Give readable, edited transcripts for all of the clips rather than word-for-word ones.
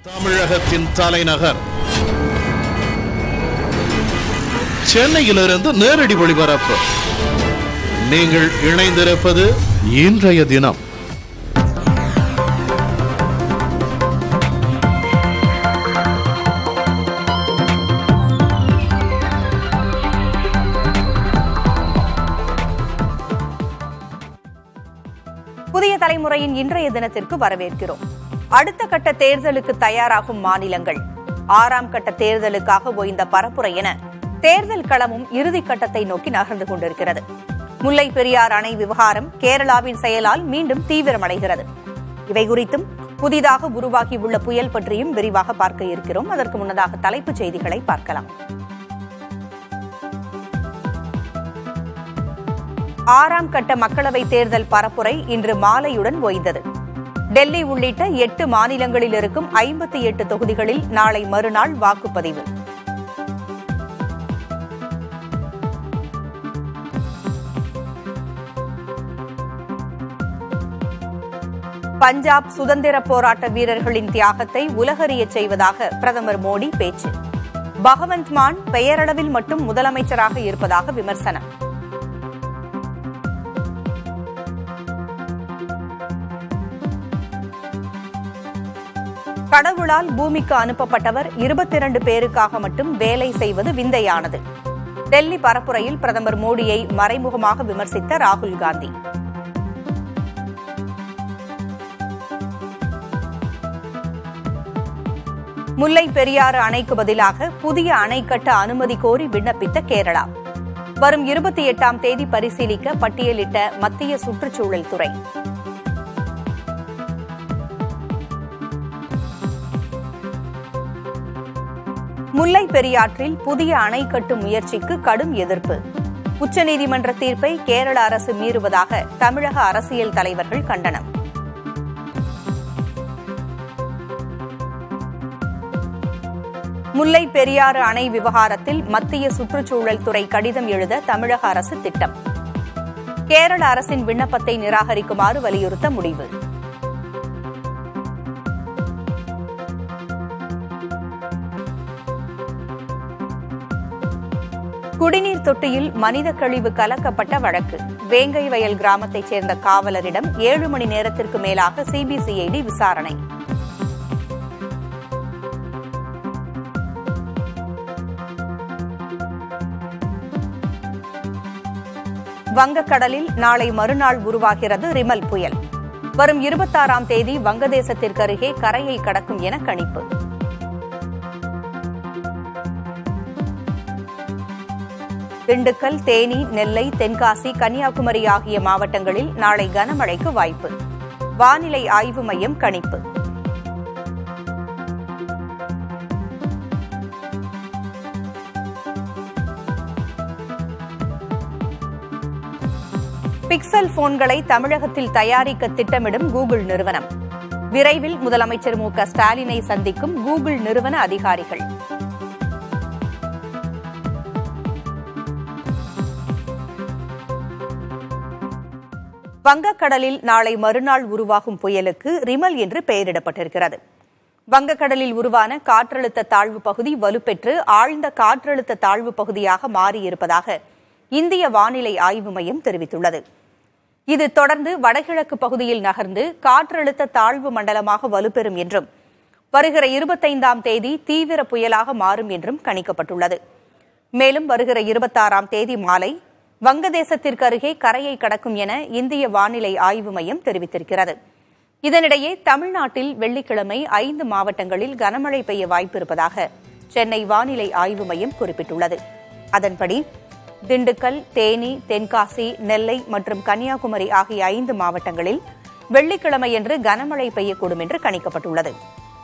தமிழகத்தின் தலைநகர் சென்னையிலிருந்து நேரடி ஒளிபரப்பு. நீங்கள் இணைந்திருப்பது இன்றைய தினம். புதிய தலைமுறையின் இன்றைய தினத்திற்கு வரவேற்கிறோம். அடுத்த கட்ட தேர்தலுக்கு தயாராகும் மாநிலங்கள், 6ஆம் கட்ட தேர்தலுக்காக ஓய்ந்த பரப்புரை என தேர்தல் களமும் இறுதிக் கட்டத்தை நோக்கி நகர்ந்து கொண்டிருக்கிறது. முல்லை பெரியாறு அணை விவகாரம் கேரளாவின் செயலால் மீண்டும் தீவிரமடைகிறது. இவை குறித்தும் புதிதாக உருவாகியுள்ள புயல் பற்றியும் விரிவாக பார்க்க இருக்கிறோம். அதற்கு முன்னதாக தலைப்புச் செய்திகளை பார்க்கலாம். 6ஆம் கட்ட மக்களவைத் தேர்தல் பரப்புரை இன்று மாலையுடன் ஓய்ந்தது. டெல்லி உள்ளிட்ட 8 மாநிலங்களில் இருக்கும் 58 தொகுதிகளில் நாளை மறுநாள் வாக்குப்பதிவு. பஞ்சாப் சுதந்திர போராட்ட வீரர்களின் தியாகத்தை உலகறியச் செய்வதாக பிரதமர் மோடி பேச்சு. பகவந்த் மான் பெயரளவில் மட்டும் முதலமைச்சராக இருப்பதாக விமர்சனம். கடவுளால் பூமிக்கு அனுப்பப்பட்டவர் 22 பேருக்காக மட்டும் வேலை செய்வது விந்தையானது. டெல்லி பரப்புரையில் பிரதமர் மோடியை மறைமுகமாக விமர்சித்த ராகுல் காந்தி. முல்லை பெரியாறு அணைக்கு பதிலாக புதிய அணை கட்ட அனுமதி கோரி விண்ணப்பித்த கேரளா. வரும் 28ஆம் தேதி பரிசீலிக்க பட்டியலிட்ட மத்திய சுற்றுச்சூழல் துறை. முல்லை பெரியாற்றில் புதிய அணை கட்டும் முயற்சிக்கு கடும் எதிர்ப்பு. உச்சநீதிமன்ற தீர்ப்பை கேரள அரசு மீறுவதாக தமிழக அரசியல் தலைவர்கள் கண்டனம். முல்லை பெரியாறு அணை விவகாரத்தில் மத்திய சுற்றுச்சூழல் துறை கடிதம் எழுத தமிழக அரசு திட்டம். கேரள அரசின் விண்ணப்பத்தை நிராகரிக்குமாறு வலியுறுத்த முடிவு. குடிநீர் தொட்டியில் மனித கழிவு கலக்கப்பட்ட வழக்கு. வேங்கை வயல் கிராமத்தைச் சேர்ந்த காவலரிடம் 7 மணி நேரத்திற்கு மேலாக சிபிசிஐடி விசாரணை. வங்கக்கடலில் நாளை மறுநாள் உருவாகிறது ரிமல் புயல். வரும் 26ஆம் தேதி வங்கதேசத்திற்கு அருகே கரையை கடக்கும் என கணிப்பு. திண்டுக்கல், தேனி, நெல்லை, தென்காசி, கன்னியாகுமரி ஆகிய மாவட்டங்களில் நாளை கனமழைக்கு வாய்ப்பு. வானிலை ஆய்வு மையம் கணிப்பு. பிக்சல் போன்களை தமிழகத்தில் தயாரிக்க திட்டமிடும் கூகுள் நிறுவனம். விரைவில் முதலமைச்சர் மு.க. ஸ்டாலினை சந்திக்கும் கூகுள் நிறுவன அதிகாரிகள். வங்கக்கடலில் நாளை மறுநாள் உருவாகும் புயலுக்கு ரிமல் என்று பெயரிடப்பட்டிருக்கிறது. வங்கக்கடலில் உருவான காற்றழுத்த தாழ்வு பகுதி வலுப்பெற்று ஆழ்ந்த காற்றழுத்த தாழ்வு பகுதியாக மாறியிருப்பதாக இந்திய வானிலை ஆய்வு மையம் தெரிவித்துள்ளது. இது தொடர்ந்து வடகிழக்கு பகுதியில் நகர்ந்து காற்றழுத்த தாழ்வு மண்டலமாக வலுப்பெறும் என்றும் வருகிற 25ஆம் தேதி தீவிர புயலாக மாறும் என்றும் கணிக்கப்பட்டுள்ளது. மேலும் வருகிற 26ஆம் தேதி மாலை வங்கதேசத்திற்கு அருகே கரையை கடக்கும் என இந்திய வானிலை ஆய்வு மையம் தெரிவித்திருக்கிறது. இதனிடையே தமிழ்நாட்டில் வெள்ளிக்கிழமை 5 மாவட்டங்களில் கனமழை பெய்ய வாய்ப்பிருப்பதாக சென்னை வானிலை ஆய்வு மையம் குறிப்பிட்டுள்ளது. அதன்படி திண்டுக்கல், தேனி, தென்காசி, நெல்லை மற்றும் கன்னியாகுமரி ஆகிய 5 மாவட்டங்களில் வெள்ளிக்கிழமையன்று கனமழை பெய்யக்கூடும் என்று கணிக்கப்பட்டுள்ளது.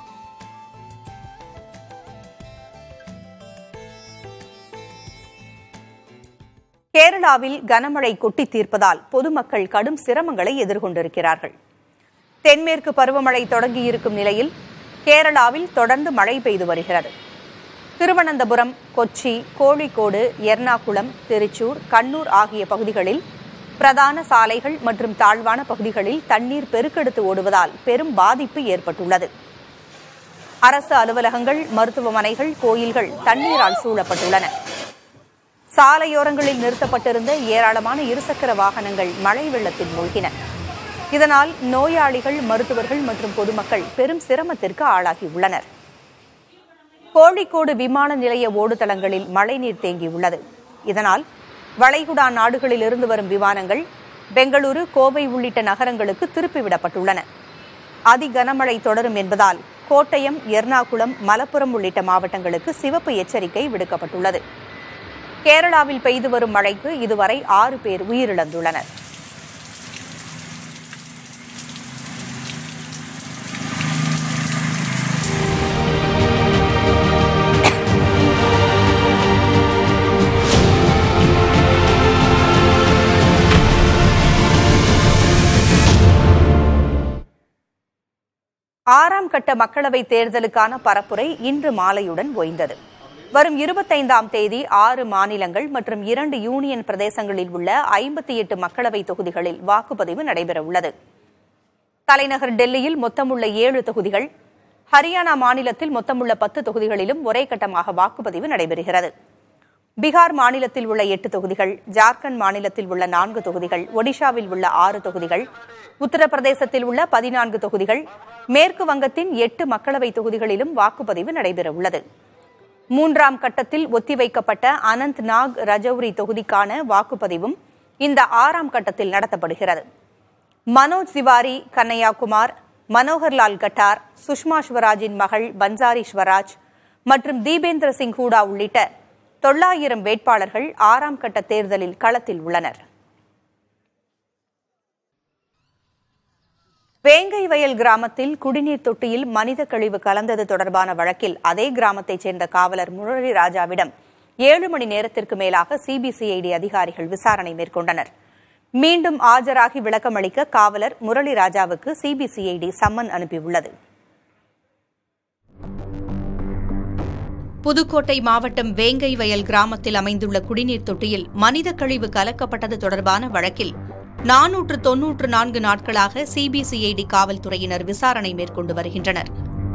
கேரளாவில் கனமழை கொட்டி தீர்ப்பதால் பொதுமக்கள் கடும் சிரமங்களை எதிர்கொண்டிருக்கிறார்கள். தென்மேற்கு பருவமழை தொடங்கியிருக்கும் நிலையில் கேரளாவில் தொடர்ந்து மழை பெய்து வருகிறது. திருவனந்தபுரம், கொச்சி, கோழிக்கோடு, எர்ணாகுளம், திருச்சூர், கண்ணூர் ஆகிய பகுதிகளில் பிரதான சாலைகள் மற்றும் தாழ்வான பகுதிகளில் தண்ணீர் பெருக்கெடுத்து ஓடுவதால் பெரும் பாதிப்பு ஏற்பட்டுள்ளது. அரசு அலுவலகங்கள், மருத்துவமனைகள், கோயில்கள் தண்ணீரால் சூழப்பட்டுள்ளன. சாலையோரங்களில் நிறுத்தப்பட்டிருந்த ஏராளமான இருசக்கர வாகனங்கள் மழை வெள்ளத்தில் மூழ்கின. இதனால் நோயாளிகள், மருத்துவர்கள் மற்றும் பொதுமக்கள் பெரும் சிரமத்திற்கு ஆளாகியுள்ளனர். கோழிக்கோடு விமான நிலைய ஓடுதளங்களில் மழைநீர் தேங்கியுள்ளது. இதனால் வளைகுடா நாடுகளில் இருந்து வரும் விமானங்கள் பெங்களூரு, கோவை உள்ளிட்ட நகரங்களுக்கு திருப்பிவிடப்பட்டுள்ளன. அதி கனமழை தொடரும் என்பதால் கோட்டயம், எர்ணாகுளம், மலப்புரம் உள்ளிட்ட மாவட்டங்களுக்கு சிவப்பு எச்சரிக்கை விடுக்கப்பட்டுள்ளது. கேரளாவில் பெய்து வரும் மழைக்கு இதுவரை 6 பேர் உயிரிழந்துள்ளனர். ஆறாம் கட்ட மக்களவைத் தேர்தலுக்கான பரப்புரை இன்று மாலையுடன் ஓய்ந்தது. வரும் 25ஆம் தேதி 6 மாநிலங்கள் மற்றும் 2 யூனியன் பிரதேசங்களில் உள்ள 58 மக்களவைத் தொகுதிகளில் வாக்குப்பதிவு நடைபெறவுள்ளது. தலைநகர் டெல்லியில் மொத்தமுள்ள 7 தொகுதிகள், ஹரியானா மாநிலத்தில் மொத்தமுள்ள 10 தொகுதிகளிலும் ஒரே கட்டமாக வாக்குப்பதிவு நடைபெறுகிறது. பீகார் மாநிலத்தில் உள்ள 8 தொகுதிகள், ஜார்க்கண்ட் மாநிலத்தில் உள்ள 4 தொகுதிகள், ஒடிஷாவில் உள்ள 6 தொகுதிகள், உத்தரப்பிரதேசத்தில் உள்ள 14 தொகுதிகள், மேற்கு வங்கத்தின் 8 மக்களவைத் தொகுதிகளிலும் வாக்குப்பதிவு நடைபெறவுள்ளது. 3ஆம் கட்டத்தில் ஒத்திவைக்கப்பட்ட அனந்த்நாக், ரஜௌரி தொகுதிக்கான வாக்குப்பதிவும் இந்த 6ஆம் கட்டத்தில் நடத்தப்படுகிறது. மனோஜ் திவாரி, கன்னையாகுமார், மனோகர்லால் கட்டார், சுஷ்மா ஸ்வராஜின் மகள் பன்சாரி ஸ்வராஜ் மற்றும் தீபேந்திர சிங் ஹூடா உள்ளிட்ட 900 வேட்பாளர்கள் 6ஆம் கட்ட தேர்தலில் களத்தில் உள்ளனர். வேங்கை வயல் கிராமத்தில் குடிநீர் தொட்டியில் மனித கழிவு கலந்தது தொடர்பான வழக்கில் அதே கிராமத்தைச் சேர்ந்த காவலர் முரளி ராஜாவிடம் 7 மணி நேரத்திற்கு மேலாக சிபிசிஐடி அதிகாரிகள் விசாரணை மேற்கொண்டனர். மீண்டும் ஆஜராகி விளக்கமளிக்க காவலர் முரளி ராஜாவுக்கு சிபிசிஐடி சம்மன் அனுப்பியுள்ளது. புதுக்கோட்டை மாவட்டம் வேங்கை வயல் கிராமத்தில் அமைந்துள்ள குடிநீர் தொட்டியில் மனித கழிவு கலக்கப்பட்டது தொடர்பான வழக்கில் 494 நாட்களாக சிபிசிஐடி காவல்துறையினர் விசாரணை மேற்கொண்டு வருகின்றனர்.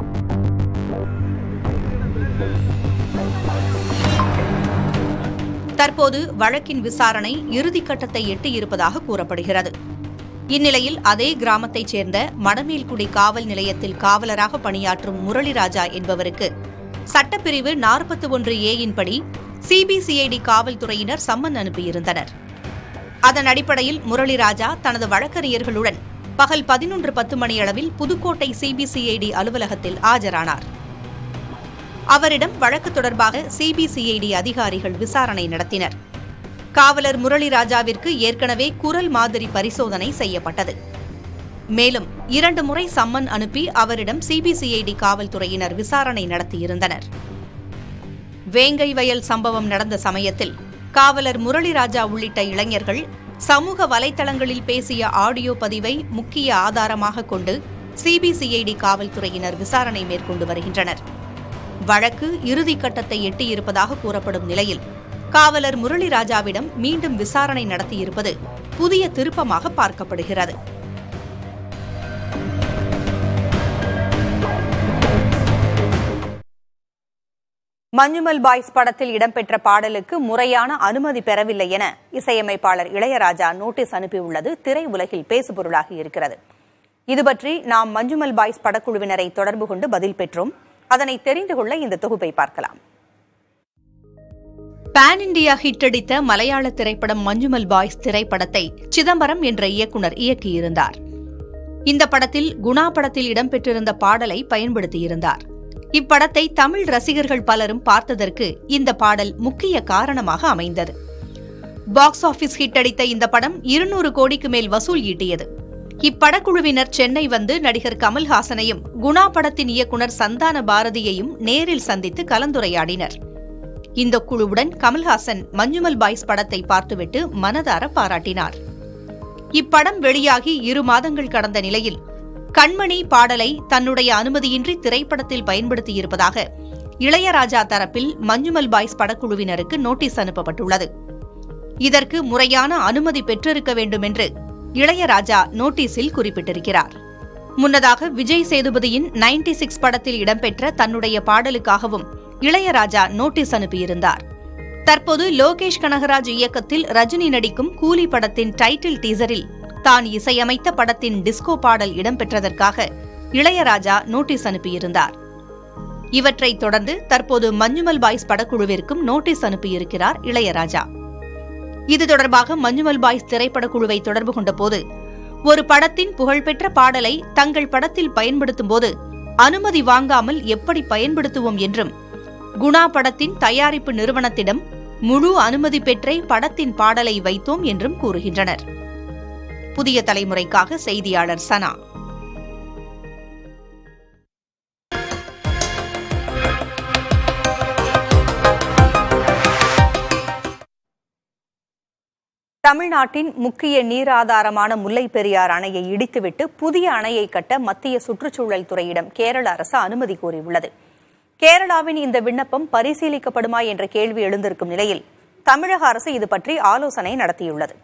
தற்போது வழக்கின் விசாரணை இறுதிக்கட்டத்தை எட்டியிருப்பதாக கூறப்படுகிறது. இந்நிலையில் அதே கிராமத்தைச் சேர்ந்த மடமேல்குடி காவல் நிலையத்தில் காவலராக பணியாற்றும் முரளிராஜா என்பவருக்கு சட்டப்பிரிவு 41A படி சிபிசிஐடி காவல்துறையினர் சம்மன் அனுப்பியிருந்தனர். அதன் அடிப்படையில் முரளிராஜா தனது வழக்கறிஞர்களுடன் பகல் 11:10 மணியளவில் புதுக்கோட்டை சிபிசிஐடி அலுவலகத்தில் ஆஜரானார். அவரிடம் வழக்கு தொடர்பாக சிபிசிஐடி அதிகாரிகள் விசாரணை நடத்தினர். காவலர் முரளிராஜாவிற்கு ஏற்கனவே குரல் மாதிரி பரிசோதனை செய்யப்பட்டது. மேலும் 2 முறை சம்மன் அனுப்பி அவரிடம் சிபிசிஐடி காவல்துறையினர் விசாரணை நடத்தியிருந்தனர். வேங்கை வயல் சம்பவம் நடந்த சமயத்தில் காவலர் முரளிராஜா உள்ளிட்ட இளைஞர்கள் சமூக வலைதளங்களில் பேசிய ஆடியோ பதிவை முக்கிய ஆதாரமாக கொண்டு சிபிசிஐடி காவல்துறையினர் விசாரணை மேற்கொண்டு வருகின்றனர். வழக்கு இறுதிக்கட்டத்தை எட்டியிருப்பதாக கூறப்படும் நிலையில் காவலர் முரளிராஜாவிடம் மீண்டும் விசாரணை நடத்தியிருப்பது புதிய திருப்பமாக பார்க்கப்படுகிறது. மஞ்சுமல் பாய்ஸ் படத்தில் இடம்பெற்ற பாடலுக்கு முறையான அனுமதி பெறவில்லை என இசையமைப்பாளர் இளையராஜா நோட்டீஸ் அனுப்பியுள்ளது திரையுலகில் பேசுபொருளாகி இருக்கிறது. இதுபற்றி நாம் மஞ்சுமல் பாய்ஸ் படக்குழுவினரை தொடர்பு கொண்டு பதில் பெற்றோம். அதனை தெரிந்து கொள்ள இந்த தொகுப்பை பார்க்கலாம். பான் இண்டியா ஹிட் அடித்த மலையாள திரைப்படம் மஞ்சுமல் பாய்ஸ் திரைப்படத்தை சிதம்பரம் என்ற இயக்குநர் இயக்கியிருந்தார். இந்த படத்தில் குணா படத்தில் இடம்பெற்றிருந்த பாடலை பயன்படுத்தியிருந்தார். இப்படத்தை தமிழ் ரசிகர்கள் பலரும் பார்த்ததற்கு இந்த பாடல் முக்கிய காரணமாக அமைந்தது. பாக்ஸ் ஆபீஸ் ஹிட் அடித்த இந்த படம் 200 கோடிக்கு மேல் வசூல் ஈட்டியது. இப்படக்குழுவினர் சென்னை வந்து நடிகர் கமல்ஹாசனையும் குணா படத்தின் இயக்குநர் சந்தான பாரதியையும் நேரில் சந்தித்து கலந்துரையாடினர். இந்த குழுவுடன் கமல்ஹாசன் மஞ்சுமல் பாய்ஸ் படத்தை பார்த்துவிட்டு மனதார பாராட்டினார். இப்படம் வெளியாகி 2 மாதங்கள் கடந்த நிலையில் கண்மணி பாடலை தன்னுடைய அனுமதியின்றி திரைப்படத்தில் பயன்படுத்தியிருப்பதாக இளையராஜா தரப்பில் மஞ்சுமல் பாய்ஸ் படக்குழுவினருக்கு நோட்டீஸ் அனுப்பப்பட்டுள்ளது. இதற்கு முறையான அனுமதி பெற்றிருக்க வேண்டும் என்று இளையராஜா நோட்டீஸில் குறிப்பிட்டிருக்கிறார். முன்னதாக விஜய் சேதுபதியின் 96 படத்தில் இடம்பெற்ற தன்னுடைய பாடலுக்காகவும் இளையராஜா நோட்டீஸ் அனுப்பியிருந்தார். தற்போது லோகேஷ் கனகராஜ் இயக்கத்தில் ரஜினி நடிக்கும் கூலி படத்தின் டைட்டில் டீசரில் தான் இசையமைத்த படத்தின் டிஸ்கோ பாடல் இடம்பெற்றதற்காக இளையராஜா நோட்டீஸ் அனுப்பியிருந்தார். இவற்றைத் தொடர்ந்து தற்போது மஞ்சுமல் பாய்ஸ் படக்குழுவிற்கும் நோட்டீஸ் அனுப்பியிருக்கிறார் இளையராஜா. இது தொடர்பாக மஞ்சுமல் பாய்ஸ் திரைப்படக்குழுவை தொடர்பு கொண்டபோது, ஒரு படத்தின் புகழ்பெற்ற பாடலை தங்கள் படத்தில் பயன்படுத்தும் போது அனுமதி வாங்காமல் எப்படி பயன்படுத்துவோம் என்றும், குணா படத்தின் தயாரிப்பு நிறுவனத்திடம் முழு அனுமதி பெற்றே படத்தின் பாடலை வைத்தோம் என்றும் கூறுகின்றனர். புதிய தலைமுறைக்காக செய்தியாளர் சனா. தமிழ்நாட்டின் முக்கிய நீராதாரமான முல்லை பெரியாறு அணையை இடித்துவிட்டு புதிய அணையை கட்ட மத்திய சுற்றுச்சூழல் துறையிடம் கேரள அரசு அனுமதி கோரியுள்ளது. கேரளாவின் இந்த விண்ணப்பம் பரிசீலிக்கப்படுமா என்ற கேள்வி எழுந்திருக்கும் நிலையில் தமிழக அரசு இது பற்றி ஆலோசனை நடத்தியுள்ளது.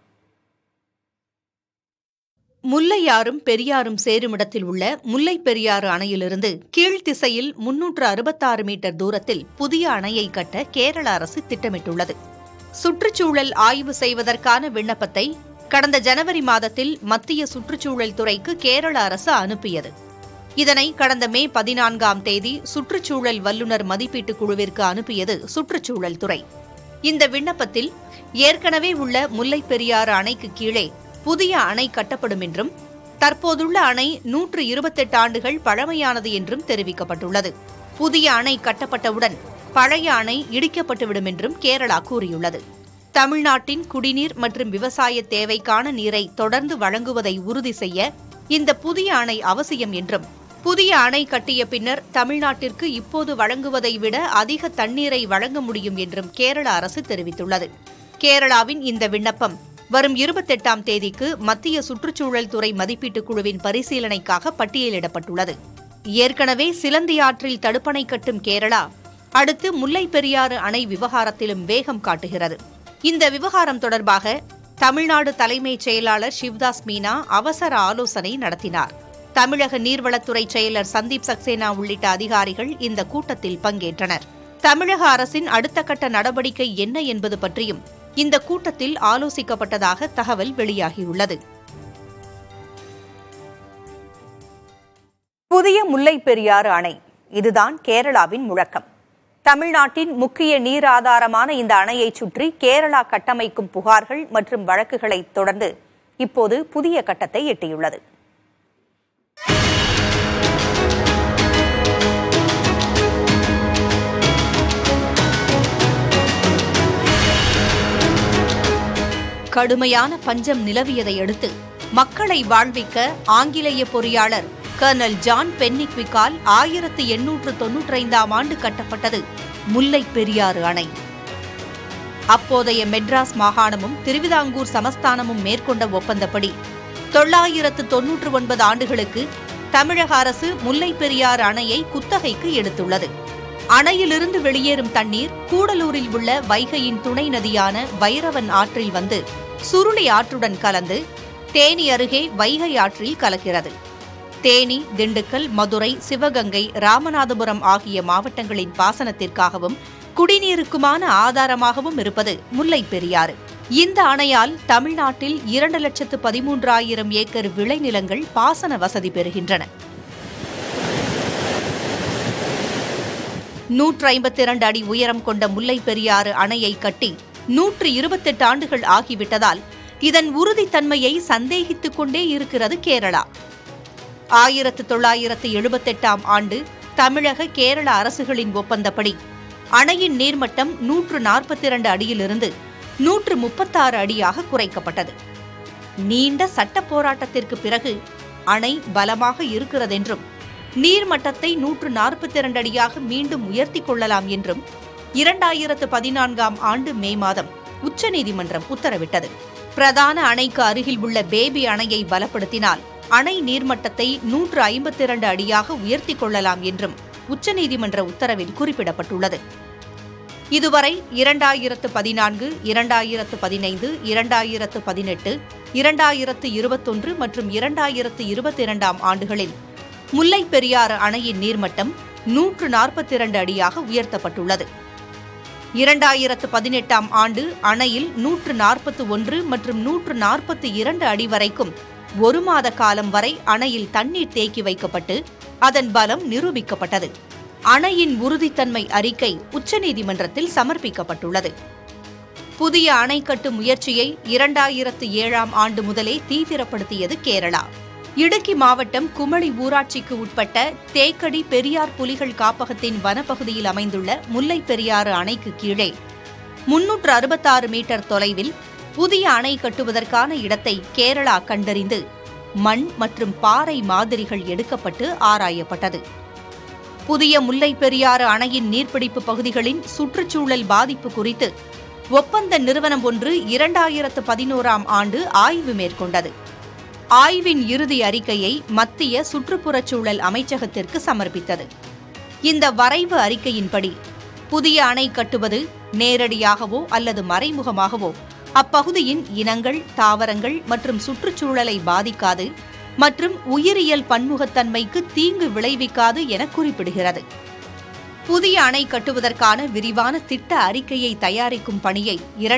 முல்லையாறும் பெரியாறும் சேருமிடத்தில் உள்ள முல்லை பெரியாறு அணையிலிருந்து கீழ்த்திசையில் 366 மீட்டர் தூரத்தில் புதிய அணையை கட்ட கேரள அரசு திட்டமிட்டுள்ளது. சுற்றுச்சூழல் ஆய்வு செய்வதற்கான விண்ணப்பத்தை கடந்த ஜனவரி மாதத்தில் மத்திய சுற்றுச்சூழல் துறைக்கு கேரள அரசு அனுப்பியது. இதனை கடந்த மே 14ஆம் தேதி சுற்றுச்சூழல் வல்லுநர் மதிப்பீட்டுக் குழுவிற்கு அனுப்பியது சுற்றுச்சூழல் துறை. இந்த விண்ணப்பத்தில் ஏற்கனவே உள்ள முல்லை பெரியாறு அணைக்கு கீழே புதிய அணை கட்டப்படும் என்றும், தற்போதுள்ள அணை 128 ஆண்டுகள் பழமையானது என்றும் தெரிவிக்கப்பட்டுள்ளது. புதிய அணை கட்டப்பட்டவுடன் பழைய அணை இடிக்கப்பட்டுவிடும் என்றும் கேரளா கூறியுள்ளது. தமிழ்நாட்டின் குடிநீர் மற்றும் விவசாய தேவைக்கான நீரை தொடர்ந்து வழங்குவதை உறுதி செய்ய இந்த புதிய அணை அவசியம் என்றும், புதிய அணை கட்டிய பின்னர் தமிழ்நாட்டிற்கு இப்போது வழங்குவதை விட அதிக தண்ணீரை வழங்க முடியும் என்றும் கேரள அரசு தெரிவித்துள்ளது. கேரளாவின் இந்த விண்ணப்பம் வரும் 28ஆம் தேதிக்கு மத்திய சுற்றுச்சூழல் துறை மதிப்பீட்டுக் குழுவின் பரிசீலனைக்காக பட்டியலிடப்பட்டுள்ளது. ஏற்கனவே சிலந்தி ஆற்றில் தடுப்பணை கட்டும் கேரளா அடுத்து முல்லை பெரியாறு அணை விவகாரத்திலும் வேகம் காட்டுகிறது. இந்த விவகாரம் தொடர்பாக தமிழ்நாடு தலைமைச் செயலாளர் சிவ்தாஸ் மீனா அவசர ஆலோசனை நடத்தினார். தமிழக நீர்வளத்துறை செயலர் சந்தீப் சக்சேனா உள்ளிட்ட அதிகாரிகள் இந்த கூட்டத்தில் பங்கேற்றனர். தமிழக அரசின் அடுத்த கட்ட நடவடிக்கை என்ன என்பது பற்றியும் இந்த கூட்டத்தில் ஆலோசிக்கப்பட்டதாக தகவல் வெளியாகியுள்ளது. புதிய முல்லை பெரியாறு அணை, இதுதான் கேரளாவின் முழக்கம். தமிழ்நாட்டின் முக்கிய நீர் ஆதாரமான இந்த அணையை சுற்றி கேரளா கட்டமைக்கும் புகார்கள் மற்றும் வழக்குகளை தொடர்ந்து இப்போது புதிய கட்டத்தை எட்டியுள்ளது. கடுமையான பஞ்சம் நிலவியதை அடுத்து மக்களை வாழ்விக்க ஆங்கிலேய பொறியாளர் கர்னல் ஜான் பென்னிக்விக்கால் 1895ஆம் ஆண்டு கட்டப்பட்டது முல்லை பெரியாறு அணை. அப்போதைய மெட்ராஸ் மாகாணமும் திருவிதாங்கூர் சமஸ்தானமும் மேற்கொண்ட ஒப்பந்தப்படி 999 ஆண்டுகளுக்கு தமிழக அரசு முல்லை பெரியாறு அணையை குத்தகைக்கு எடுத்துள்ளது. அணையிலிருந்து வெளியேறும் தண்ணீர் கூடலூரில் உள்ள வைகையின் துணை நதியான வைரவன் ஆற்றில் வந்து சுருளி ஆற்றுடன் கலந்து தேனி அருகே வைகை ஆற்றில் கலக்கிறது. தேனி, திண்டுக்கல், மதுரை, சிவகங்கை, ராமநாதபுரம் ஆகிய மாவட்டங்களின் பாசனத்திற்காகவும் குடிநீருக்குமான ஆதாரமாகவும் இருப்பது முல்லை பெரியாறு. இந்த அணையால் தமிழ்நாட்டில் 2,13,000 ஏக்கர் விளைநிலங்கள் பாசன வசதி பெறுகின்றன. 152 அடி உயரம் கொண்ட முல்லை பெரியாறு அணையை கட்டி 128 ஆண்டுகள் ஆகிவிட்டதால் இதன் உறுதித்தன்மையை சந்தேகித்துக் கொண்டே இருக்கிறது கேரளா. 1978ஆம் ஆண்டு தமிழக கேரள அரசுகளின் ஒப்பந்தப்படி அணையின் நீர்மட்டம் 142 அடியிலிருந்து 136 அடியாக குறைக்கப்பட்டது. நீண்ட சட்ட போராட்டத்திற்கு பிறகு அணை பலமாக இருக்கிறதென்றும் நீர்மட்டத்தை 142 அடியாக மீண்டும் உயர்த்திக் கொள்ளலாம் என்றும் 2014ஆம் ஆண்டு மே மாதம் உச்சநீதிமன்றம் உத்தரவிட்டது. பிரதான அணைக்கு அருகில் உள்ள பேபி அணையை பலப்படுத்தினால் அணை நீர்மட்டத்தை 152 அடியாக உயர்த்திக் கொள்ளலாம் என்றும் உச்சநீதிமன்ற உத்தரவில் குறிப்பிடப்பட்டுள்ளது. இதுவரை 2014, 2015, 2018, 2021 மற்றும் 2022 ஆண்டுகளில் முல்லைப் பெரியாறு அணையின் நீர்மட்டம் 142 அடியாக உயர்த்தப்பட்டுள்ளது. 2018 ஆண்டு அணையில் 141 மற்றும் 142 அடி வரைக்கும் ஒரு மாத காலம் வரை அணையில் தண்ணீர் தேக்கி வைக்கப்பட்டு அதன் பலம் நிரூபிக்கப்பட்டது. அணையின் உறுதித்தன்மை அறிக்கை உச்சநீதிமன்றத்தில் சமர்ப்பிக்கப்பட்டுள்ளது. புதிய அணை கட்டும் முயற்சியை 2007 ஆண்டு முதலே தீவிரப்படுத்தியது கேரளா. இடுக்கி மாவட்டம் குமளி ஊராட்சிக்கு உட்பட்ட தேக்கடி பெரியார் புலிகள் காப்பகத்தின் வனப்பகுதியில் அமைந்துள்ள முல்லைப் பெரியாறு அணைக்கு கீழே 366 மீட்டர் தொலைவில் புதிய அணை கட்டுவதற்கான இடத்தை கேரளா கண்டறிந்து மண் மற்றும் பாறை மாதிரிகள் எடுக்கப்பட்டு ஆராயப்பட்டது. புதிய முல்லைப் பெரியாறு அணையின் நீர்பிடிப்பு பகுதிகளின் சுற்றுச்சூழல் பாதிப்பு குறித்து ஒப்பந்த நிறுவனம் ஒன்று 2011 ஆண்டு ஆய்வு மேற்கொண்டது. ஆய்வின் இறுதி அறிக்கையை மத்திய சுற்றுப்புறச்சூழல் அமைச்சகத்திற்கு சமர்ப்பித்தது. இந்த வரைவு அறிக்கையின்படி புதிய அணை கட்டுவது நேரடியாகவோ அல்லது மறைமுகமாகவோ அப்பகுதியின் இனங்கள், தாவரங்கள் மற்றும் சுற்றுச்சூழலை பாதிக்காது மற்றும் உயிரியல் பன்முகத்தன்மைக்கு தீங்கு விளைவிக்காது என குறிப்பிடுகிறது. புதிய அணை கட்டுவதற்கான விரிவான திட்ட அறிக்கையை தயாரிக்கும் பணியை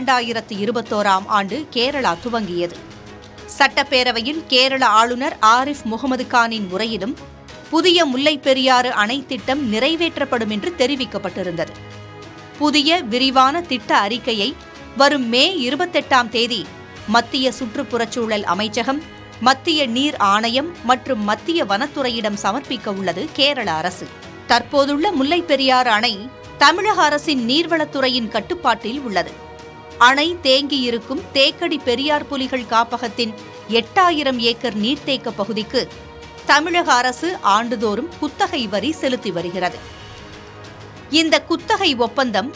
2021 ஆண்டு கேரளா துவங்கியது. சட்டப்பேரவையில் கேரள ஆளுநர் ஆரிஃப் முகமது கானின் உரையிலும் புதிய முல்லைப் பெரியாறு அணை திட்டம் நிறைவேற்றப்படும் என்று தெரிவிக்கப்பட்டிருந்தது. புதிய விரிவான திட்ட அறிக்கையை வரும் மே 28 தேதி மத்திய சுற்றுப்புறச்சூழல் அமைச்சகம், மத்திய நீர் ஆணையம் மற்றும் மத்திய வனத்துறையிடம் சமர்ப்பிக்க உள்ளது கேரள அரசு. தற்போதுள்ள முல்லைப் பெரியாறு அணை தமிழக அரசின் நீர்வளத்துறையின் கட்டுப்பாட்டில் உள்ளது. அணை தேங்கியிருக்கும் தேக்கடி பெரியார் புலிகள் காப்பகத்தின் 8000 ஏக்கர் நீர்த்தேக்க பகுதிக்கு தமிழக அரசு ஆண்டுதோறும் குத்தகை வரி செலுத்தி வருகிறது. இந்த குத்தகை ஒப்பந்தம்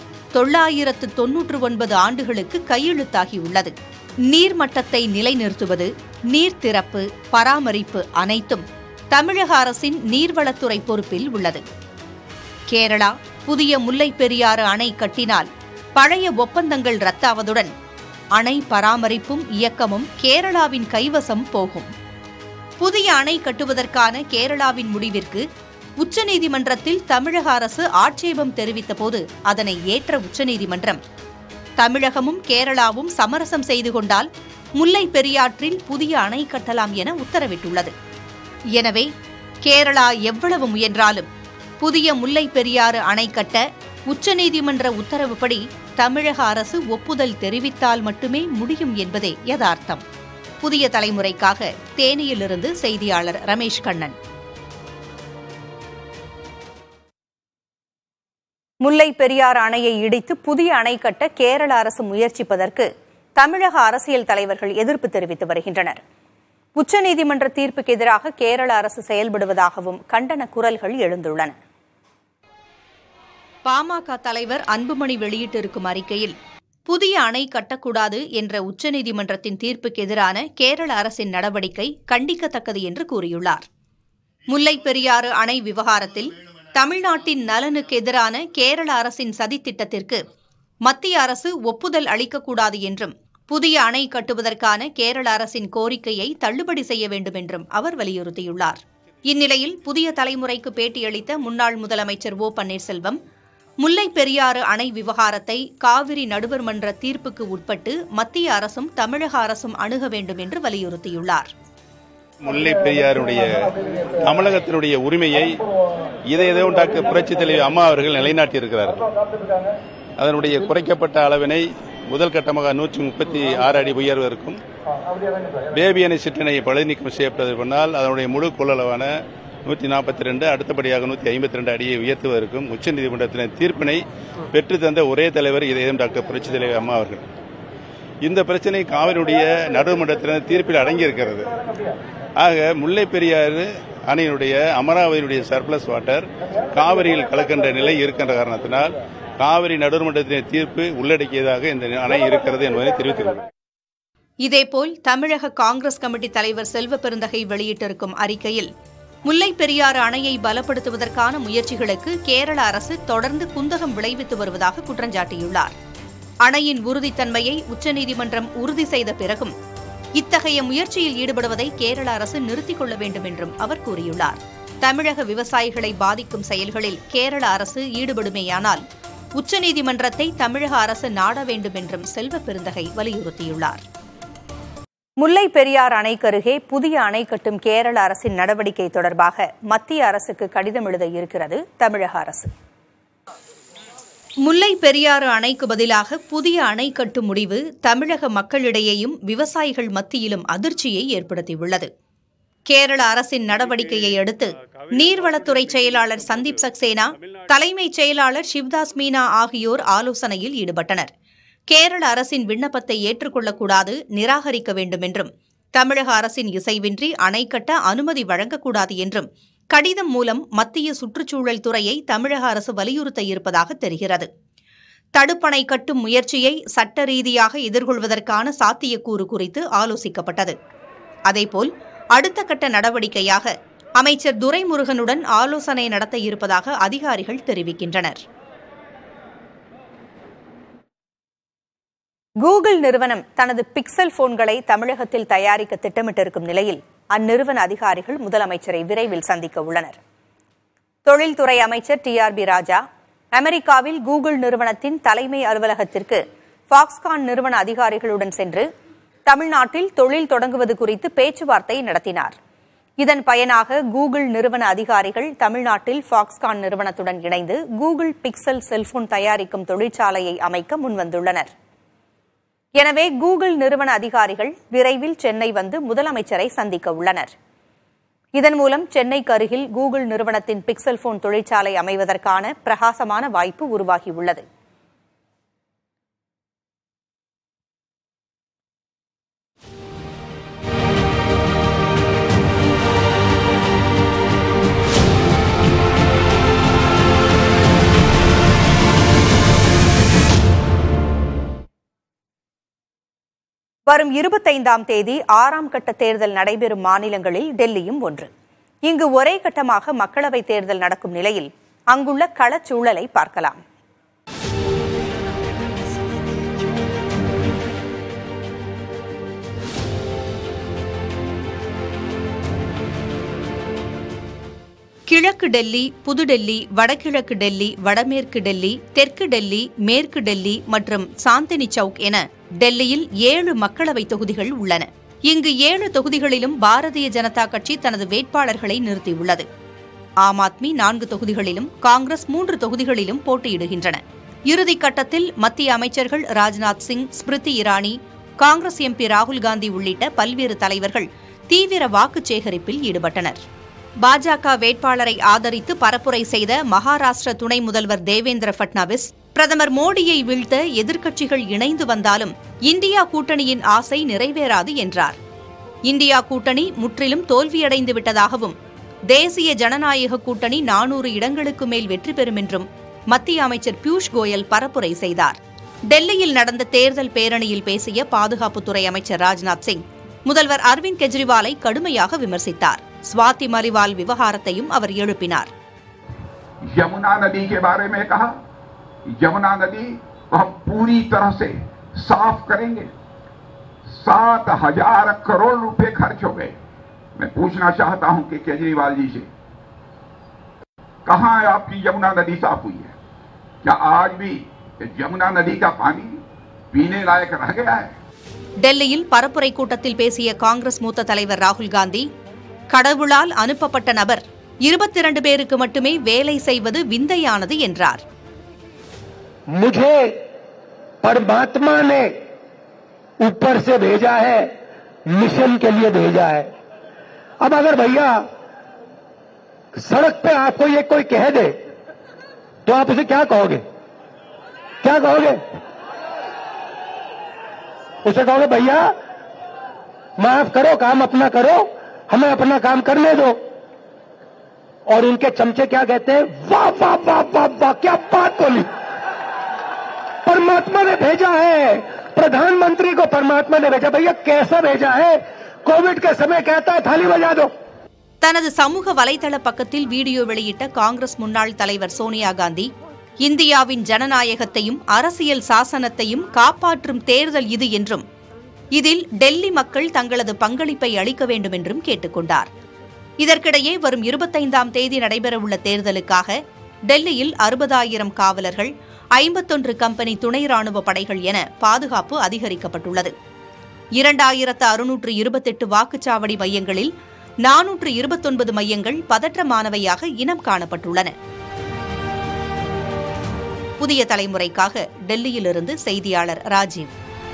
999 ஆண்டுகளுக்கு கையெழுத்தாகியுள்ளது. நீர்மட்டத்தை நிலைநிறுத்துவது, நீர் திறப்பு, பராமரிப்பு அனைத்தும் தமிழக அரசின் நீர்வளத்துறை பொறுப்பில் உள்ளது. கேரளா புதிய முல்லைப் பெரியாறு அணை கட்டினால் பழைய ஒப்பந்தங்கள் ரத்தாவதுடன் அணை பராமரிப்பும் இயக்கமும் கேரளாவின் கைவசம் போகும். புதிய அணை கட்டுவதற்கான கேரளாவின் முடிவிற்கு உச்சநீதிமன்றத்தில் தமிழக அரசு ஆட்சேபம் தெரிவித்தபோது அதனை ஏற்ற உச்சநீதிமன்றம் தமிழகமும் கேரளாவும் சமரசம் செய்து கொண்டால் முல்லைப் பெரியாற்றில் புதிய அணை கட்டலாம் என உத்தரவிட்டுள்ளது. எனவே கேரளா எவ்வளவு முயன்றாலும் புதிய முல்லைப் பெரியாறு அணை கட்ட உச்சநீதிமன்ற உத்தரவுப்படி தமிழக அரசு ஒப்புதல் தெரிவித்தால் மட்டுமே முடியும் என்பதே யதார்த்தம். புதிய தலைமுறைக்காக தேனியிலிருந்து செய்தியாளர் ரமேஷ் கண்ணன். முல்லைப் பெரியாறு அணையை இடித்து புதிய அணை கட்ட கேரள அரசு முயற்சிப்பதற்கு தமிழக அரசியல் தலைவர்கள் எதிர்ப்பு தெரிவித்து வருகின்றனர். உச்சநீதிமன்ற தீர்ப்புக்கு எதிராக கேரள அரசு செயல்படுவதாகவும் கண்டன குரல்கள் எழுந்துள்ளன. பாமக தலைவர் அன்புமணி வெளியிட்டிருக்கும் அறிக்கையில் புதிய அணை கட்டக்கூடாது என்ற உச்சநீதிமன்றத்தின் தீர்ப்புக்கு எதிரான கேரள அரசின் நடவடிக்கை கண்டிக்கத்தக்கது என்று கூறியுள்ளார். முல்லைப் பெரியாறு அணை விவகாரத்தில் தமிழ்நாட்டின் நலனுக்கு எதிரான கேரள அரசின் சதித்திட்டத்திற்கு மத்திய அரசு ஒப்புதல் அளிக்கக்கூடாது என்றும் புதிய அணை கட்டுவதற்கான கேரள அரசின் கோரிக்கையை தள்ளுபடி செய்ய வேண்டும் என்றும் அவர் வலியுறுத்தியுள்ளார். இந்நிலையில் புதிய தலைமுறைக்கு பேட்டியளித்த முன்னாள் முதலமைச்சர் ஓ பன்னீர்செல்வம் முல்லைப் பெரியாறு அணை விவகாரத்தை காவிரி நடுவர் மன்ற தீர்ப்புக்கு உட்பட்டு மத்திய அரசும் தமிழக அரசும் அணுக வேண்டும் என்று வலியுறுத்தியுள்ளார். முல்லைப் பெரியாருடைய தமிழகத்தினுடைய உரிமையை இதய டாக்டர் புரட்சித் தலைவர் அம்மா அவர்கள் நிலைநாட்டியிருக்கிறார்கள். அதனுடைய குறைக்கப்பட்ட அளவினை முதல் கட்டமாக 136 அடி உயர்விற்கும் பேபி அணை சிற்றினை பழுநீக்கம் செய்யப்பட்டதனால் அதனுடைய முழு கொள்ளளவான 142, அடுத்தபடியாக 152 அடியை உயர்த்துவதற்கும் உச்சநீதிமன்றத்தின் தீர்ப்பினை பெற்றுத்தந்த ஒரே தலைவர் இதயம் டாக்டர் புரட்சித் தலைவர் அம்மா அவர்கள். இந்த பிரச்சனை காவிரியுடைய நடுவர்மன்றத்தின் தீர்ப்பில் அடங்கியிருக்கிறது. ஆக முல்லைப் பெரியாறு அணையினுடைய அமராவதியினுடைய சர்ப்ளஸ் வாட்டர் காவிரியில் கலக்கின்ற நிலை இருக்கின்ற காரணத்தினால் காவிரி நடுவர்மன்றத்தின் தீர்ப்பு உள்ளடக்கியதாக இந்த அணை இருக்கிறது என்பதை தெரிவித்துள்ளது. இதேபோல் தமிழக காங்கிரஸ் கமிட்டி தலைவர் செல்வ பெருந்தகை வெளியிட்டிருக்கும் அறிக்கையில் முல்லை பெரியாறு அணையை பலப்படுத்துவதற்கான முயற்சிகளுக்கு கேரள அரசு தொடர்ந்து குந்தகம் விளைவித்து வருவதாக குற்றஞ்சாட்டியுள்ளார். அணையின் உறுதித்தன்மையை உச்சநீதிமன்றம் உறுதி செய்த பிறகும் இத்தகைய முயற்சியில் ஈடுபடுவதை கேரள அரசு நிறுத்திக் கொள்ள வேண்டும் என்றும் அவர் கூறியுள்ளார். தமிழக விவசாயிகளை பாதிக்கும் செயல்களில் கேரள அரசு ஈடுபடுமேயானால் உச்சநீதிமன்றத்தை தமிழக அரசு நாட வேண்டும் என்றும் செல்வ பெருந்தகை வலியுறுத்தியுள்ளார். முல்லை பெரியாறு அணைக்கருகே புதிய அணை கட்டும் கேரள அரசின் நடவடிக்கை தொடர்பாக மத்திய அரசுக்கு கடிதம் எழுத இருக்கிறது தமிழக அரசு. முல்லை பெரியாறு அணைக்கு பதிலாக புதிய அணை கட்டும் முடிவு தமிழக மக்களிடையேயும் விவசாயிகள் மத்தியிலும் அதிர்ச்சியை ஏற்படுத்தியுள்ளது. கேரள அரசின் நடவடிக்கையை அடுத்து நீர்வளத்துறை செயலாளர் சந்தீப் சக்சேனா, தலைமைச் செயலாளர் சிவ்தாஸ் மீனா ஆகியோர் ஆலோசனையில் ஈடுபட்டனர். கேரள அரசின் விண்ணப்பத்தை ஏற்றுக்கொள்ளக்கூடாது, நிராகரிக்க வேண்டும் என்றும், தமிழக அரசின் இசைவின்றி அணை கட்ட அனுமதி வழங்கக்கூடாது என்றும் கடிதம் மூலம் மத்திய சுற்றுச்சூழல் துறையை தமிழக அரசு வலியுறுத்த இருப்பதாக தெரிகிறது. தடுப்பணை கட்டும் முயற்சியை சட்ட ரீதியாக எதிர்கொள்வதற்கான சாத்தியக்கூறு குறித்து ஆலோசிக்கப்பட்டது. அதேபோல் அடுத்த கட்ட நடவடிக்கையாக அமைச்சர் துரைமுருகனுடன் ஆலோசனை நடத்த இருப்பதாக அதிகாரிகள் தெரிவிக்கின்றனர். கூகுள் நிறுவனம் தனது பிக்சல் போன்களை தமிழகத்தில் தயாரிக்க திட்டமிட்டிருக்கும் நிலையில் அந்நிறுவன அதிகாரிகள் முதலமைச்சரை விரைவில் சந்திக்க உள்ளனர். தொழில்துறை அமைச்சர் TRB ராஜா அமெரிக்காவில் கூகுள் நிறுவனத்தின் தலைமை அலுவலகத்திற்கு ஃபாக்ஸ்கான் நிறுவன அதிகாரிகளுடன் சென்று தமிழ்நாட்டில் தொழில் தொடங்குவது குறித்து பேச்சுவார்த்தை நடத்தினார். இதன் பயனாக கூகுள் நிறுவன அதிகாரிகள் தமிழ்நாட்டில் ஃபாக்ஸ்கான் நிறுவனத்துடன் இணைந்து கூகுள் பிக்சல் செல்போன் தயாரிக்கும் தொழிற்சாலையை அமைக்க முன்வந்துள்ளனர். எனவே கூகுள் நிறுவன அதிகாரிகள் விரைவில் சென்னை வந்து முதலமைச்சரை சந்திக்க உள்ளனர். இதன் மூலம் சென்னைக்கு அருகில் கூகுள் நிறுவனத்தின் பிக்சல் போன் தொழிற்சாலை அமைவதற்கான பிரகாசமான வாய்ப்பு உருவாகியுள்ளது. வரும் 25ஆம் தேதி 6ஆம் கட்ட தேர்தல் நடைபெறும் மாநிலங்களில் டெல்லியும் ஒன்று. இங்கு ஒரே கட்டமாக மக்களவைத் தேர்தல் நடக்கும் நிலையில் அங்குள்ள களச்சூழலை பார்க்கலாம். கிழக்கு டெல்லி, புதுடெல்லி, வடகிழக்கு டெல்லி, வடமேற்கு டெல்லி, தெற்கு டெல்லி, மேற்கு டெல்லி மற்றும் சாந்தினி சவுக் என டெல்லியில் 7 மக்களவைத் தொகுதிகள் உள்ளன. இங்கு 7 தொகுதிகளிலும் பாரதிய ஜனதா கட்சி தனது வேட்பாளர்களை நிறுத்தியுள்ளது. ஆம் ஆத்மி 4 தொகுதிகளிலும், காங்கிரஸ் 3 தொகுதிகளிலும் போட்டியிடுகின்றன. இறுதிக்கட்டத்தில் மத்திய அமைச்சர்கள் ராஜ்நாத் சிங், ஸ்மிருதி இரானி, காங்கிரஸ் MP ராகுல் காந்தி உள்ளிட்ட பல்வேறு தலைவர்கள் தீவிர வாக்குச் சேகரிப்பில் ஈடுபட்டனர். பாஜக வேட்பாளரை ஆதரித்து பரப்புரை செய்த மகாராஷ்டிர துணை முதல்வர் தேவேந்திர பட்னாவிஸ், பிரதமர் மோடியை வீழ்த்த எதிர்க்கட்சிகள் இணைந்து வந்தாலும் இந்தியா கூட்டணியின் ஆசை நிறைவேறாது என்றார். இந்தியா கூட்டணி முற்றிலும் தோல்வியடைந்து விட்டதாகவும், தேசிய ஜனநாயக கூட்டணி 400 இடங்களுக்கு மேல் வெற்றி பெறும் என்றும் மத்திய அமைச்சர் பியூஷ் கோயல் பரப்புரை செய்தார். டெல்லியில் நடந்த தேர்தல் பேரணியில் பேசிய பாதுகாப்புத்துறை அமைச்சர் ராஜ்நாத் சிங், முதல்வர் அரவிந்த் கெஜ்ரிவாலை கடுமையாக விமர்சித்தார். स्वाति मलिवाल विवहारத்தையும் அவர் எழுப்பினார். यमुना नदी के बारे में कहा, यमुना नदी को हम पूरी तरह से साफ करेंगे. 7,000 करोड़ रुपए खर्च हो गए. मैं पूछना चाहता हूं कि केजरीवाल जी से, कहां आपकी यमुना नदी साफ हुई है? क्या आज भी यमुना नदी का पानी पीने लायक रह गया है? டெல்லியில் பரப்புரை கூட்டத்தில் பேசிய காங்கிரஸ் மூத்த தலைவர் ராகுல் காந்தி, கடவுளால் அனுப்பப்பட்ட நபர் 22 பேருக்கு மட்டுமே வேலை செய்வது விந்தையானது என்றார். मुझे परमात्मा ने ऊपर से भेजा है, मिशन के लिए भेजा है. अब अगर भैया सड़क पे आपको ये कोई कह दे तो आप उसे क्या कहोगे? क्या कहोगे? उसे कहोगे भैया माफ करो, काम अपना करो, हमें अपना काम करने दो. और उनके चमचे क्या कहते हैं? वाह वाह वाह वाह वाह, क्या बात बोली. परमात्मा ने भेजा है, प्रधानमंत्री को परमात्मा ने भेजा. भैया कैसा भेजा है? कोविड के समय कहता है थाली बजा दो. தனது சமூக வலைதள பக்கத்தில் வீடியோ வெளியிட்ட காங்கிரஸ் முன்னாள் தலைவர் சோனியா காந்தி, இந்தியாவின் ஜனநாயகத்தையும் அரசியல் சாசனத்தையும் காப்பாற்றும் தேர்தல் இது என்றும், இதில் டெல்லி மக்கள் தங்களது பங்களிப்பை அளிக்க வேண்டும் என்றும் கேட்டுக் கொண்டார். இதற்கிடையே வரும் 25ஆம் தேதி நடைபெறவுள்ள தேர்தலுக்காக டெல்லியில் 60,000 காவலர்கள், 51 கம்பெனி துணை ராணுவ படைகள் என பாதுகாப்பு அதிகரிக்கப்பட்டுள்ளது. 2628 வாக்குச்சாவடி மையங்களில் 429 மையங்கள் பதற்றமானவையாக இனம் காணப்பட்டுள்ளன. புதிய தலைமுறைக்காக டெல்லியிலிருந்து செய்தியாளர் ராஜீவ்.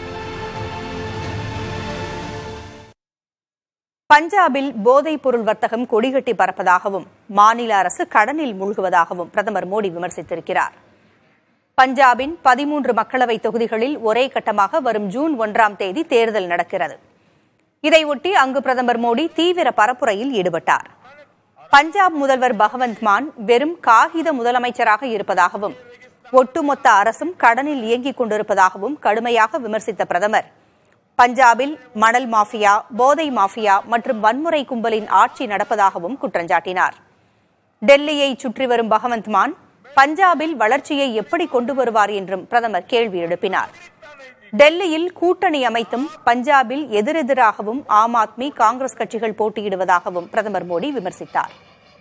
பஞ்சாபில் போதைப் பொருள் வர்த்தகம் கொடிகட்டி பறப்பதாகவும் மாநில அரசு கடனில் மூழ்குவதாகவும் பிரதமர் மோடி விமர்சித்திருக்கிறார். பஞ்சாபின் 13 மக்களவைத் தொகுதிகளில் ஒரே கட்டமாக வரும் ஜூன் 1ஆம் தேதி தேர்தல் நடக்கிறது. இதையொட்டி அங்கு பிரதமர் மோடி தீவிர பரப்புரையில் ஈடுபட்டார். பஞ்சாப் முதல்வர் பகவந்த் மான் வெறும் காகித முதலமைச்சராக இருப்பதாகவும், ஒட்டுமொத்த அரசும் கடனில் இயங்கிக் கொண்டிருப்பதாகவும் கடுமையாக விமர்சித்த பிரதமர், பஞ்சாபில் மணல் மாஃபியா, போதை மாஃபியா மற்றும் வன்முறை கும்பலின் ஆட்சி நடப்பதாகவும் குற்றஞ்சாட்டினார். டெல்லியை சுற்றி வரும் பகவந்த் மான் பஞ்சாபில் வளர்ச்சியை எப்படி கொண்டு வருவார் என்றும் பிரதமர் கேள்வி எழுப்பினார். டெல்லியில் கூட்டணி அமைத்தும் பஞ்சாபில் எதிரெதிராகவும் ஆம் ஆத்மி, காங்கிரஸ் கட்சிகள் போட்டியிடுவதாகவும் பிரதமர் மோடி விமர்சித்தார்.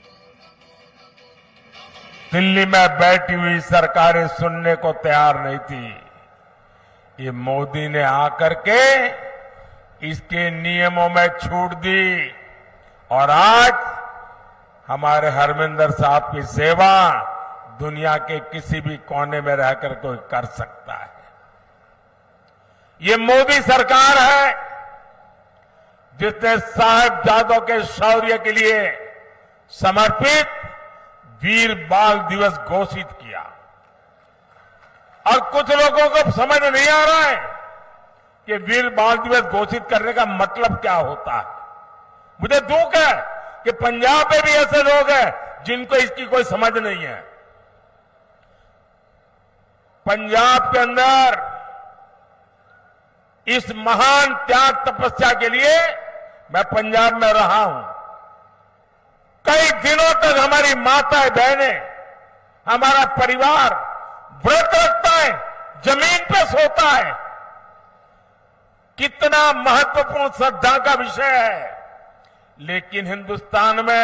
दिल्ली में बैठी हुई सरकारें सुनने को तैयार नहीं थी. ये मोदी ने आकर के इसके नियमों में छूट दी और आज हमारे हरमिंदर साहब की सेवा दुनिया के किसी भी कोने में रहकर कोई कर सकता है. ये मोदी सरकार है जिसने साहिबजादों के शौर्य के लिए समर्पित वीर बाल दिवस घोषित किया. और कुछ लोगों को समझ नहीं आ रहा है कि वीर बाल दिवस घोषित करने का मतलब क्या होता है. मुझे दुख है कि पंजाब में भी ऐसे लोग हैं जिनको इसकी कोई समझ नहीं है. पंजाब के अंदर इस महान त्याग तपस्या के लिए मैं पंजाब में रहा हूं. कई दिनों तक हमारी माताएं बहनें, हमारा परिवार व्रत रखता है, जमीन पे सोता है. कितना महत्वपूर्ण श्रद्धा का विषय है. लेकिन हिंदुस्तान में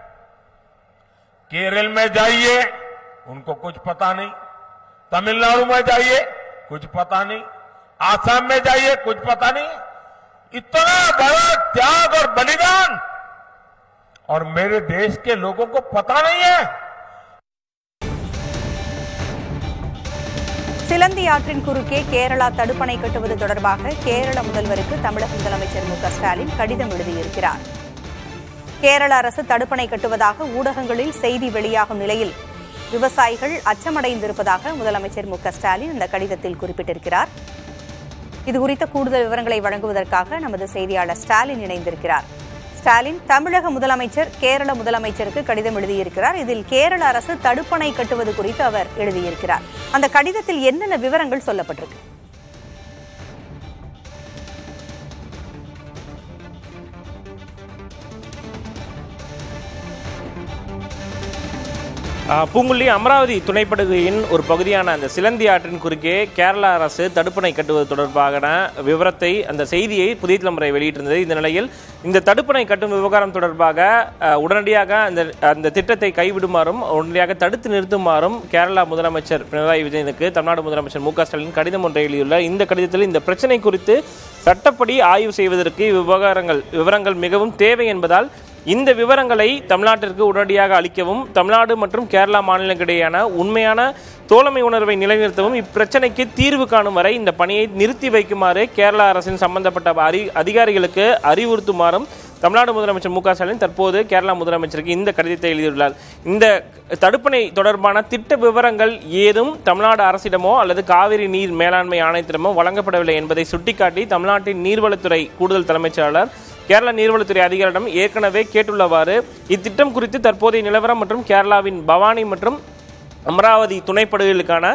केरल में जाइए, उनको कुछ पता नहीं. तमिलनाडु में जाइए, कुछ पता नहीं. आसाम में जाइए, कुछ पता नहीं. इतना बड़ा त्याग और बलिदान और मेरे देश के लोगों को पता नहीं है. சிலந்தி ஆற்றின் குறுக்கே கேரளா தடுப்பணை கட்டுவது தொடர்பாக கேரள முதல்வருக்கு தமிழக முதலமைச்சர் மு க ஸ்டாலின் கடிதம் எழுதியிருக்கிறார். கேரள அரசு தடுப்பணை கட்டுவதாக ஊடகங்களில் செய்தி வெளியாகும் நிலையில் விவசாயிகள் அச்சமடைந்திருப்பதாக முதலமைச்சர் மு க ஸ்டாலின் இந்த கடிதத்தில் குறிப்பிட்டிருக்கிறார். இதுகுறித்த கூடுதல் விவரங்களை வழங்குவதற்காக நமது செய்தியாளர் ஸ்டாலின் இணைந்திருக்கிறார். ஸ்டாலின், தமிழக முதலமைச்சர் கேரள முதலமைச்சருக்கு கடிதம் எழுதியிருக்கிறார். இதில் கேரள அரசு தடுப்பணை கட்டுவது குறித்து அவர் எழுதியிருக்கிறார். அந்த கடிதத்தில் என்னென்ன விவரங்கள் சொல்லப்பட்டிருக்கு? பூங்குழலி, அமராவதி துணைப்படுகையின் ஒரு பகுதியான அந்த சிலந்தி ஆற்றின் குறுக்கே கேரள அரசு தடுப்பணை கட்டுவது தொடர்பான விவரத்தை, அந்த செய்தியை புதிய தலைமுறை வெளியிட்டிருந்தது. இந்த நிலையில் இந்த தடுப்பணை கட்டும் விவகாரம் தொடர்பாக உடனடியாக அந்த திட்டத்தை கைவிடுமாறும் உடனடியாக தடுத்து நிறுத்துமாறும் கேரளா முதலமைச்சர் பினராயி விஜயனுக்கு தமிழ்நாடு முதலமைச்சர் மு க ஸ்டாலின் கடிதம் ஒன்றை எழுதியுள்ளார். இந்த கடிதத்தில் இந்த பிரச்சினை குறித்து சட்டப்படி ஆய்வு செய்வதற்கு விவரங்கள் மிகவும் தேவை என்பதால் இந்த விவரங்களை தமிழ்நாட்டிற்கு உடனடியாக அளிக்கவும், தமிழ்நாடு மற்றும் கேரளா மாநிலங்களுக்கிடையான உண்மையான தோழமை உணர்வை நிலைநிறுத்தவும், இப்பிரச்சனைக்கு தீர்வு காணும் வரை இந்த பணியை நிறுத்தி வைக்குமாறு கேரளா அரசின் சம்பந்தப்பட்ட அதிகாரிகளுக்கு அறிவுறுத்துமாறும் தமிழ்நாடு முதலமைச்சர் மு க ஸ்டாலின் தற்போது கேரளா முதலமைச்சருக்கு இந்த கடிதத்தை எழுதியுள்ளார். இந்த தடுப்பணை தொடர்பான திட்ட விவரங்கள் ஏதும் தமிழ்நாடு அரசிடமோ அல்லது காவிரி நீர் மேலாண்மை ஆணையத்திடமோ வழங்கப்படவில்லை என்பதை சுட்டிக்காட்டி தமிழ்நாட்டின் நீர்வளத்துறை கூடுதல் தலைமைச் செயலாளர் கேரள நீர்வளத்துறை அதிகாரிடம் ஏற்கனவே கேட்டுள்ளவாறு இத்திட்டம் குறித்து தற்போதைய நிலவரம் மற்றும் கேரளாவின் பவானி மற்றும் அமராவதி துணைப்படுகைகளுக்கான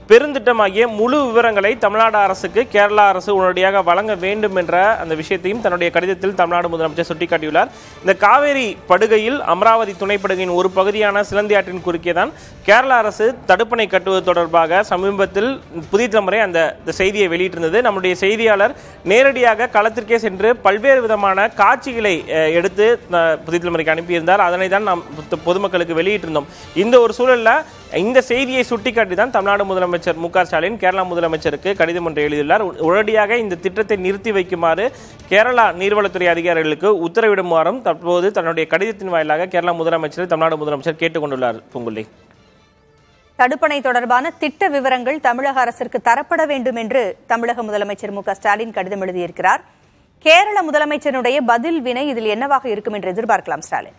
பெருந்திட்டமாகிய முழு விவரங்களை தமிழ்நாடு அரசுக்கு கேரளா அரசு உடனடியாக வழங்க வேண்டும் என்ற அந்த விஷயத்தையும் தன்னுடைய கடிதத்தில் தமிழ்நாடு முதலமைச்சர் சுட்டிக்காட்டியுள்ளார். இந்த காவேரி படுகையில் அமராவதி துணைப்படுகையின் ஒரு பகுதியான சிலந்தி ஆற்றின் குறுக்கே தான் கேரளா அரசு தடுப்பணை கட்டுவது தொடர்பாக சமீபத்தில் புதிய தலைமுறை அந்த செய்தியை வெளியிட்டிருந்தது. நம்முடைய செய்தியாளர் நேரடியாக களத்திற்கே சென்று பல்வேறு விதமான காட்சிகளை எடுத்து புதிய தலைமுறைக்கு அனுப்பியிருந்தார். அதனை தான் நாம் பொதுமக்களுக்கு வெளியிட்டிருந்தோம். இந்த ஒரு சூழல்ல இந்த செய்தியை சுட்டிக்காட்டி தான் தமிழ்நாடு முதலமைச்சர் மு க ஸ்டாலின் கேரளா முதலமைச்சருக்கு கடிதம் ஒன்றை எழுதியுள்ளார். உடனடியாக இந்த திட்டத்தை நிறுத்தி வைக்குமாறு கேரளா நீர்வளத்துறை அதிகாரிகளுக்கு உத்தரவிடுமாறும் தற்போது தன்னுடைய கடிதத்தின் வாயிலாக கேரளா முதலமைச்சரை தமிழ்நாடு முதலமைச்சர் கேட்டுக் கொண்டுள்ளார். பூங்குழலி, தடுப்பணை தொடர்பான திட்ட விவரங்கள் தமிழக அரசிற்கு தரப்பட வேண்டும் என்று தமிழக முதலமைச்சர் மு க ஸ்டாலின் கடிதம் எழுதியிருக்கிறார். கேரள முதலமைச்சருடைய பதில் வினை இதில் என்னவாக இருக்கும் என்று எதிர்பார்க்கலாம் ஸ்டாலின்?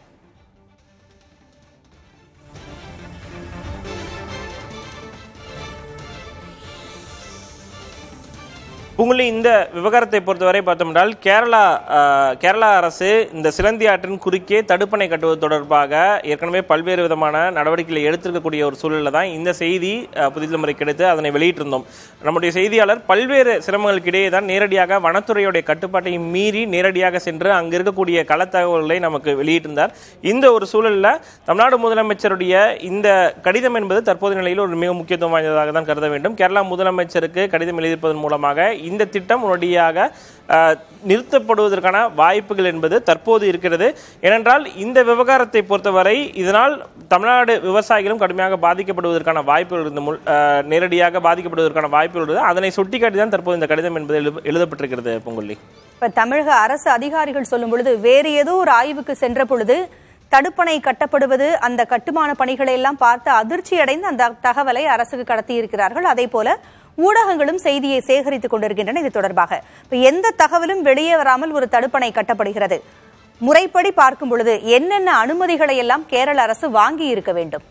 பூங்குழலி, இந்த விவகாரத்தை பொறுத்தவரை பார்த்தோம்னால் கேரளா அரசு இந்த சிலந்தி ஆற்றின் குறுக்கே தடுப்பணை கட்டுவது தொடர்பாக ஏற்கனவே பல்வேறு விதமான நடவடிக்கைகளை எடுத்திருக்கக்கூடிய ஒரு சூழலில் தான் இந்த செய்தி புதிய தலைமுறைக்கு எடுத்து அதனை வெளியிட்டிருந்தோம். நம்முடைய செய்தியாளர் பல்வேறு சிரமங்களுக்கு இடையே தான் நேரடியாக வனத்துறையுடைய கட்டுப்பாட்டை மீறி நேரடியாக சென்று அங்கு இருக்கக்கூடிய களத்தகவல்களை நமக்கு வெளியிட்டிருந்தார். இந்த ஒரு சூழலில் தமிழ்நாடு முதலமைச்சருடைய இந்த கடிதம் என்பது தற்போதைய நிலையில் ஒரு மிக முக்கியத்துவம் வாய்ந்ததாக தான் கருத வேண்டும். கேரளா முதலமைச்சருக்கு கடிதம் எழுதியிருப்பதன் மூலமாக இந்த திட்டம் உடனடியாக நிறுத்தப்படுவதற்கான வாய்ப்புகள் என்பது தற்போது இருக்கிறது. ஏனென்றால் இந்த விவகாரத்தை பொறுத்தவரை இதனால் தமிழ்நாடு விவசாயிகளும் கடுமையாக பாதிக்கப்படுவதற்கான வாய்ப்புகள் நேரடியாக பாதிக்கப்படுவதற்கான வாய்ப்புகள் உள்ளது. அதனை சுட்டிக்காட்டி தான் தற்போது இந்த கடிதம் என்பது எழுதப்பட்டிருக்கிறது. பொங்குள்ளி, இப்ப தமிழக அரசு அதிகாரிகள் சொல்லும் பொழுது வேறு ஏதோ ஒரு ஆய்வுக்கு சென்ற பொழுது தடுப்பணை கட்டப்படுவது, அந்த கட்டுமான பணிகளை எல்லாம் பார்த்து அதிர்ச்சி அடைந்து அந்த தகவலை அரசுக்கு கடத்தி இருக்கிறார்கள். அதே போல ஊடகங்களும் செய்தியை சேகரித்துக் கொண்டிருக்கின்றன. இது தொடர்பாக எந்த தகவலும் வெளியே வராமல் ஒரு தடுப்பணை கட்டப்படுகிறது. முறைப்படி பார்க்கும் பொழுது என்னென்ன அனுமதிகளை எல்லாம் கேரள அரசு வாங்கி இருக்க வேண்டும்?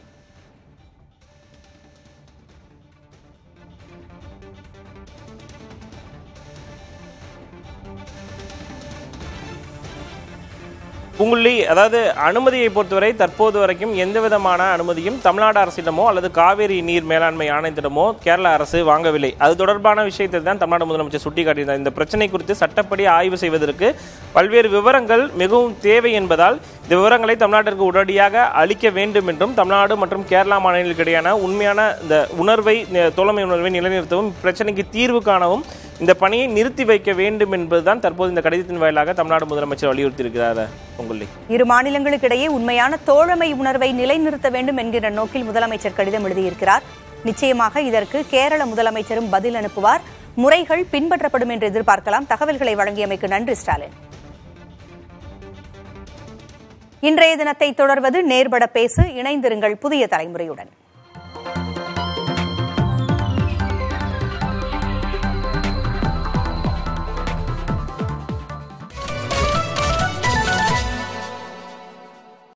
பூங்குழலி, அதாவது அனுமதியை பொறுத்தவரை தற்போது வரைக்கும் எந்த விதமான அனுமதியும் தமிழ்நாடு அரசிடமோ அல்லது காவேரி நீர் மேலாண்மை ஆணையத்திடமோ கேரளா அரசு வாங்கவில்லை. அது தொடர்பான விஷயத்தை தான் தமிழ்நாடு முதலமைச்சர் சுட்டிக்காட்டினார். இந்த பிரச்சனை குறித்து சட்டப்படி ஆய்வு செய்வதற்கு பல்வேறு விவரங்கள் மிகவும் தேவை என்பதால் இந்த விவரங்களை தமிழ்நாட்டிற்கு உடனடியாக அளிக்க வேண்டும் என்றும் தமிழ்நாடு மற்றும் கேரளா மாநிலங்களுக்கு இடையான உண்மையான இந்த தோழமை உணர்வை நிலைநிறுத்தவும் பிரச்சனைக்கு தீர்வு காணவும் இந்த பணியை நிறுத்தி வைக்க வேண்டும் என்பதுதான் தற்போது இந்த கடிதத்தின் வாயிலாக தமிழ்நாடு முதலமைச்சர் வலியுறுத்தியிருக்கிறார். பொங்குள்ளி, இரு மாநிலங்களுக்கு இடையே உண்மையான தோழமை உணர்வை நிலைநிறுத்த வேண்டும் என்கிற நோக்கில் முதலமைச்சர் கடிதம் எழுதியிருக்கிறார். நிச்சயமாக இதற்கு கேரள முதலமைச்சரும் பதில் அனுப்புவார். முறைகள் பின்பற்றப்படும் என்று எதிர்பார்க்கலாம். தகவல்களை வழங்கியமைக்கு நன்றி ஸ்டாலின். இன்றைய தினத்தை தொடர்வது நேர்பட பேசு. இணைந்திருங்கள் புதிய தலைமுறையுடன்.